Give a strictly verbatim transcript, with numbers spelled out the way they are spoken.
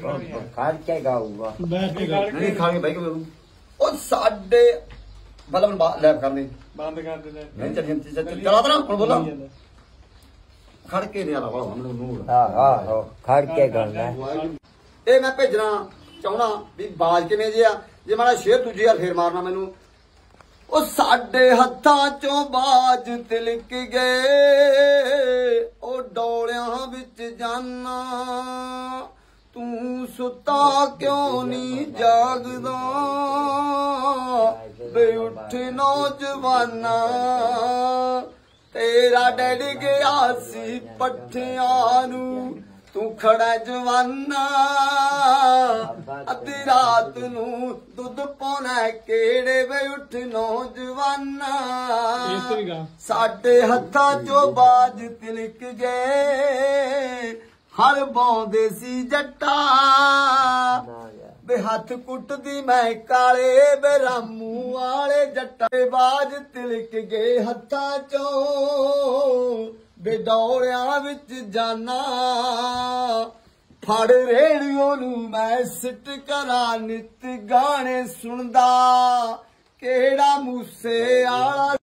खड़ के गाऊगा नहीं खाने भाई ओ साडे मतलब लैब कर दे बंद कर दे नहीं चल चला ना हुन बोला खड़ के नहीं आला हमने नूर हां हां खड़ के गाना ए मैं भेजना चाहना भी बाज किवें जे आ जे मारा शेर दूजी यार फेर मारना मैनू ओ साडे हत्थां चों बाज तिलक गए ओ डोलियां विच जाना तू सुता क्यों नहीं जागदा बे उठ नौजवाना तेरा डैड गया सी पट्ठियां नू तू खड़ा जवाना अद्धी रात नू दुध पाना केड़े वे उठ नौजवाना साडे हत्थां चों बाज तिलक गए हर बौंदे सी जट्टा बे हथ कुटदी मैं काले बे रामू वाले जट्टा बाज तिलक गए हत्थां चों बे डोलियां विच जाना फड़ रेड़ियों नू मैं सिट करा नित गाने सुनदा केड़ा मूसे आला